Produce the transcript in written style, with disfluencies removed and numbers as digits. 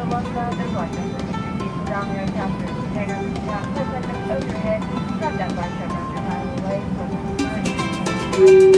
zamanlarda başladı. İslamiyet yaptı. Genellikle özellikle overhead, not that much of a